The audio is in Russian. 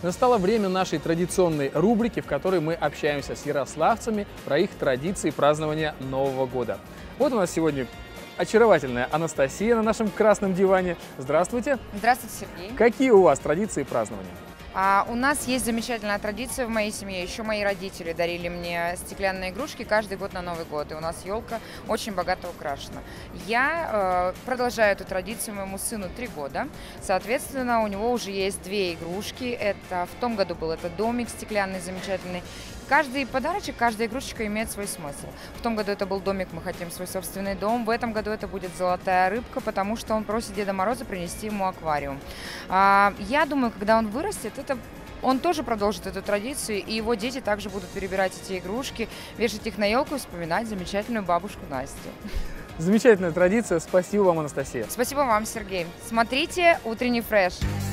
Настало время нашей традиционной рубрики, в которой мы общаемся с ярославцами про их традиции празднования Нового года. Вот у нас сегодня очаровательная Анастасия на нашем красном диване. Здравствуйте. Здравствуйте, Сергей. Какие у вас традиции празднования? У нас есть замечательная традиция в моей семье. Еще мои родители дарили мне стеклянные игрушки каждый год на Новый год. И у нас елка очень богато украшена. Я продолжаю эту традицию моему сыну 3 года. Соответственно, у него уже есть 2 игрушки. Это в том году был этот домик стеклянный, замечательный. Каждый подарочек, каждая игрушечка имеет свой смысл. В том году это был домик, мы хотим свой собственный дом. В этом году это будет золотая рыбка, потому что он просит Деда Мороза принести ему аквариум. Я думаю, когда он вырастет, он тоже продолжит эту традицию, и его дети также будут перебирать эти игрушки, вешать их на елку и вспоминать замечательную бабушку Настю. Замечательная традиция. Спасибо вам, Анастасия. Спасибо вам, Сергей. Смотрите «Утренний фреш».